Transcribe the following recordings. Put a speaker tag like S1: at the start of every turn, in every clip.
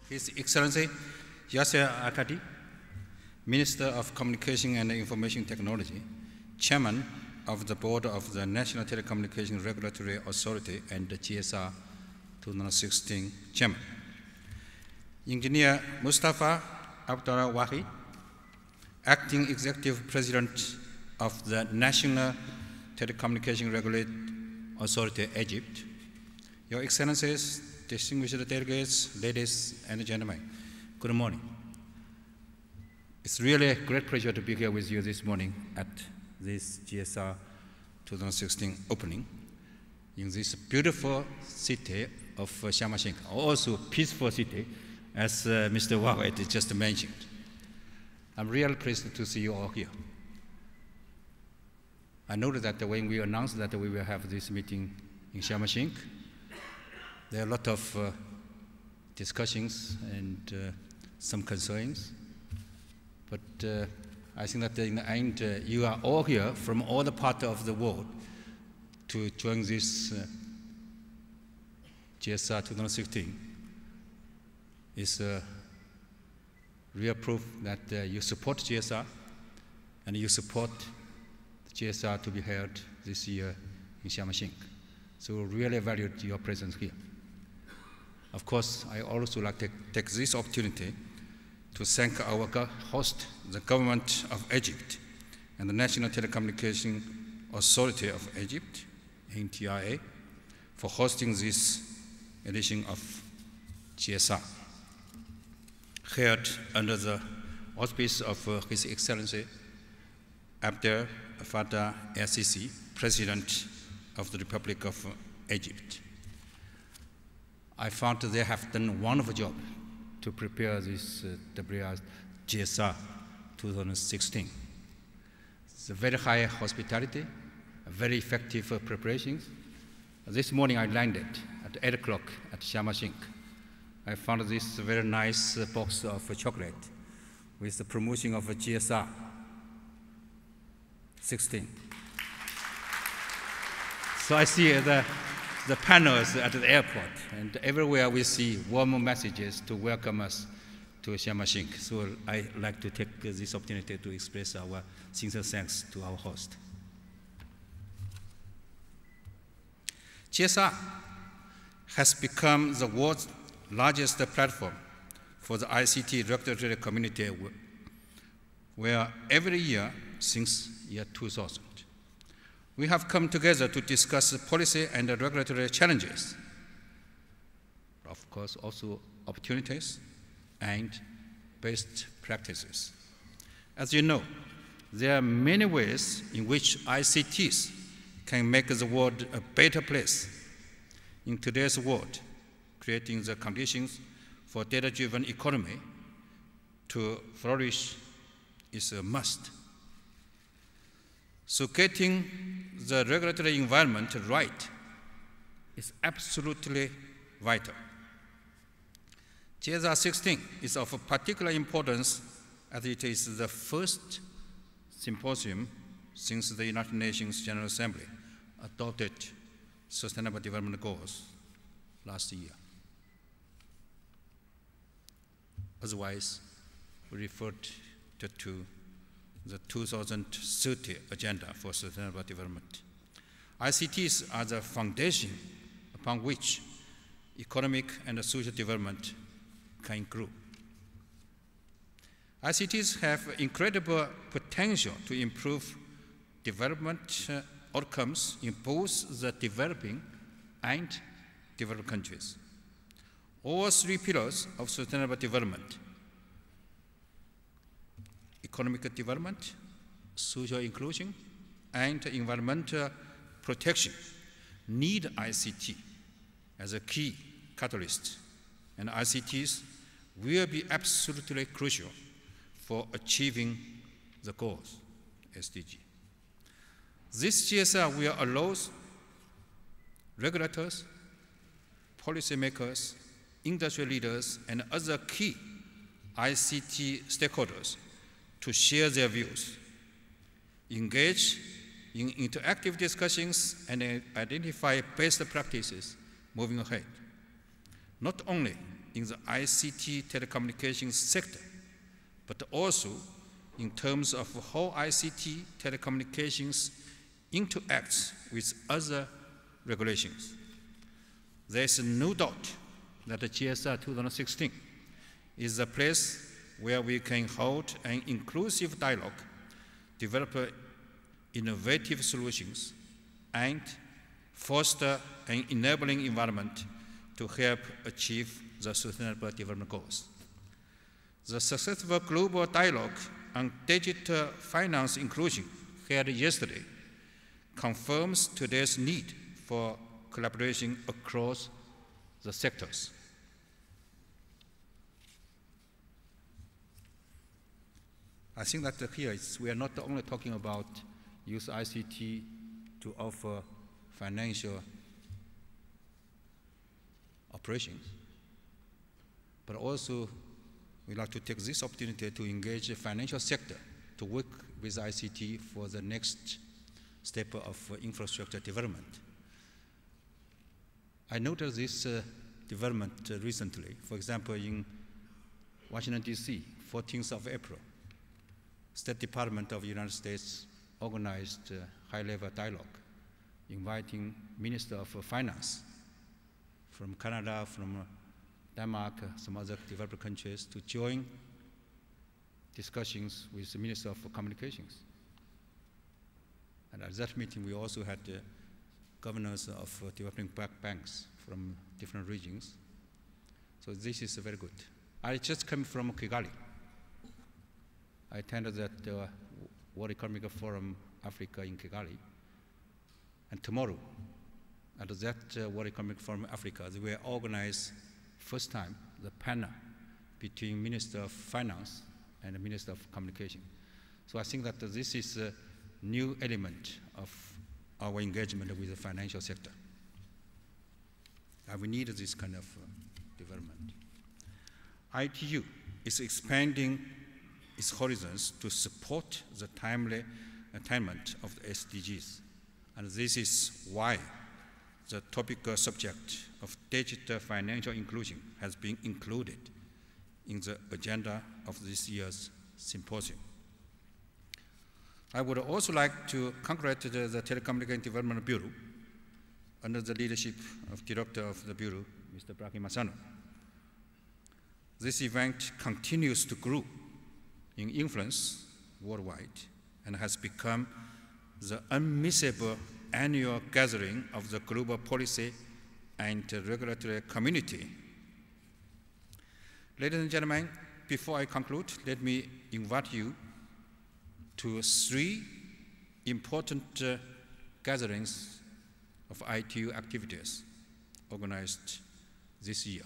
S1: His Excellency GSR16, Minister of Communication and Information Technology, Chairman of the Board of the National Telecommunications Regulatory Authority and the GSR 2016 Chairman. Engineer Mustafa Abdullah Wahid, Acting Executive President of the National Telecommunications Regulatory Authority, Egypt. Your Excellencies, distinguished delegates, ladies and gentlemen, good morning. It's really a great pleasure to be here with you this morning at this GSR 2016 opening in this beautiful city of Sharm el-Sheikh, also peaceful city, as Mr. Wahid just mentioned. I'm really pleased to see you all here. I know that when we announced that we will have this meeting in Sharm el-Sheikh, there are a lot of discussions and some concerns, but I think that in the end, you are all here from all the parts of the world to join this GSR 2016. It's a real proof that you support GSR and you support the GSR to be held this year in Sharm el-Sheikh. So really valued your presence here. Of course, I also like to take this opportunity to thank our host, the government of Egypt, and the National Telecommunication Authority of Egypt, NTIA, for hosting this edition of GSR, held under the auspice of His Excellency Abdel Fattah el-Sisi, President of the Republic of Egypt. I found they have done a wonderful job to prepare this GSR 2016. It's a very high hospitality, very effective preparations. This morning I landed at 8 o'clock at Sharm el-Sheikh. I found this very nice box of chocolate with the promotion of GSR 16. So I see the panels at the airport, and everywhere we see warm messages to welcome us to Sharm el-Sheikh. So I'd like to take this opportunity to express our sincere thanks to our host. GSR has become the world's largest platform for the ICT regulatory community, where every year since year 2000, we have come together to discuss policy and regulatory challenges, of course also opportunities and best practices. As you know, there are many ways in which ICTs can make the world a better place. In today's world, creating the conditions for data-driven economy to flourish is a must. So getting the regulatory environment right is absolutely vital. GSR16 is of particular importance as it is the first symposium since the United Nations General Assembly adopted Sustainable Development Goals last year. Otherwise, we referred to the 2030 Agenda for Sustainable Development. ICTs are the foundation upon which economic and social development can grow. ICTs have incredible potential to improve development outcomes in both the developing and developed countries. All three pillars of sustainable development, economic development, social inclusion, and environmental protection, need ICT as a key catalyst, and ICTs will be absolutely crucial for achieving the goals, SDG. This GSR will allow regulators, policymakers, industry leaders, and other key ICT stakeholders to share their views, engage in interactive discussions, and identify best practices moving ahead. Not only in the ICT telecommunications sector, but also in terms of how ICT telecommunications interacts with other regulations. There is no doubt that the GSR 2016 is a place where we can hold an inclusive dialogue, develop innovative solutions, and foster an enabling environment to help achieve the Sustainable Development Goals. The successful global dialogue on digital finance inclusion held yesterday confirms today's need for collaboration across the sectors. I think that here we are not only talking about use ICT to offer financial operations, but also we'd like to take this opportunity to engage the financial sector to work with ICT for the next step of infrastructure development. I noticed this development recently. For example, in Washington, D.C., 14th of April, State Department of the United States organized a high-level dialogue, inviting Minister of Finance from Canada, from Denmark, some other developed countries to join discussions with the Minister of Communications. And at that meeting, we also had governors of developing banks from different regions. So this is very good. I just came from Kigali. I attended that World Economic Forum Africa in Kigali. And tomorrow, at that World Economic Forum Africa, they will organize first time the panel between Minister of Finance and the Minister of Communication. So I think that this is a new element of our engagement with the financial sector. And we need this kind of development. ITU is expanding its horizons to support the timely attainment of the SDGs. And this is why the topical subject of digital financial inclusion has been included in the agenda of this year's symposium. I would also like to congratulate the Telecommunication Development Bureau under the leadership of Director of the Bureau, Mr. Brahim Masano. This event continues to grow in influence worldwide and has become the unmissable annual gathering of the global policy and regulatory community. Ladies and gentlemen, before I conclude, let me invite you to 3 important gatherings of ITU activities organized this year.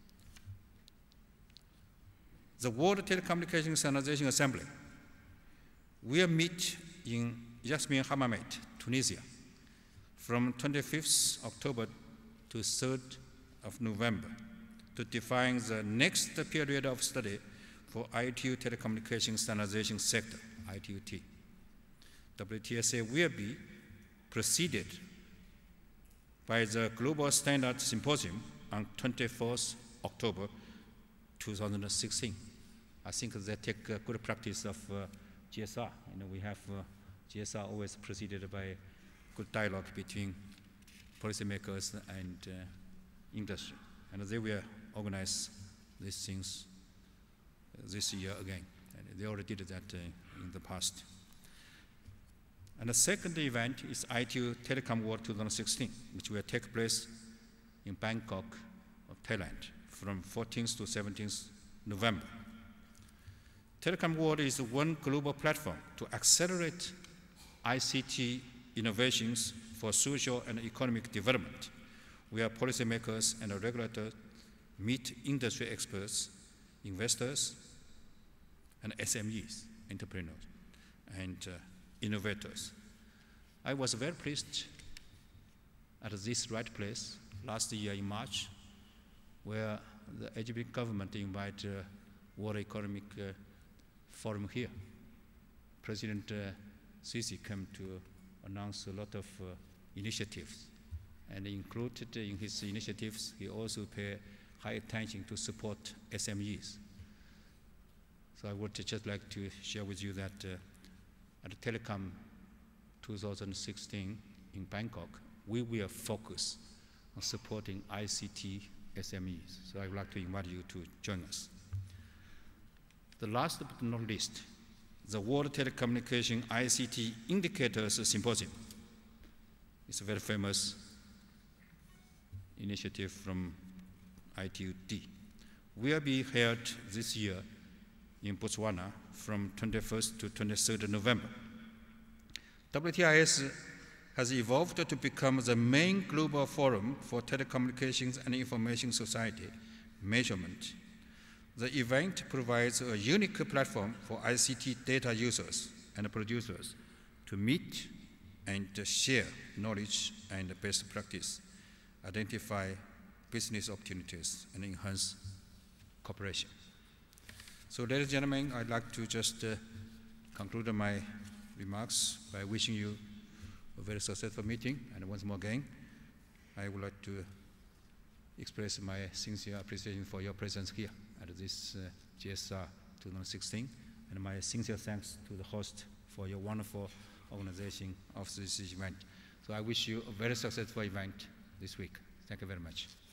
S1: The World Telecommunication Standardization Assembly will meet in Yasmin Hammamet, Tunisia, from 25th October to 3rd of November to define the next period of study for ITU telecommunication standardization sector, ITUT. WTSA will be preceded by the Global Standard Symposium on 24th October 2016. I think they take good practice of GSR. We have GSR always preceded by good dialogue between policymakers and industry. And they will organize these things this year again. And they already did that in the past. And the second event is ITU Telecom World 2016, which will take place in Bangkok, Thailand, from 14th to 17th November. Telecom World is one global platform to accelerate ICT innovations for social and economic development, where policymakers and regulators meet industry experts, investors, and SMEs, entrepreneurs, and innovators. I was very pleased at this right place last year in March, where the Egyptian government invited World Economic Forum here. President Sisi came to announce a lot of initiatives, and included in his initiatives, he also paid high attention to support SMEs. So I would just like to share with you that at Telecom 2016 in Bangkok, we will focus on supporting ICT SMEs. So I would like to invite you to join us. The last but not least, the World Telecommunication ICT Indicators Symposium. It's a very famous initiative from ITUD. Will be held this year in Botswana from 21st to 23rd November. WTIS has evolved to become the main global forum for telecommunications and information society measurement. The event provides a unique platform for ICT data users and producers to meet and share knowledge and best practice, identify business opportunities, and enhance cooperation. So, ladies and gentlemen, I'd like to just conclude my remarks by wishing you a very successful meeting. And once more again, I would like to express my sincere appreciation for your presence here at this GSR 2016, and my sincere thanks to the host for your wonderful organization of this event. So I wish you a very successful event this week. Thank you very much.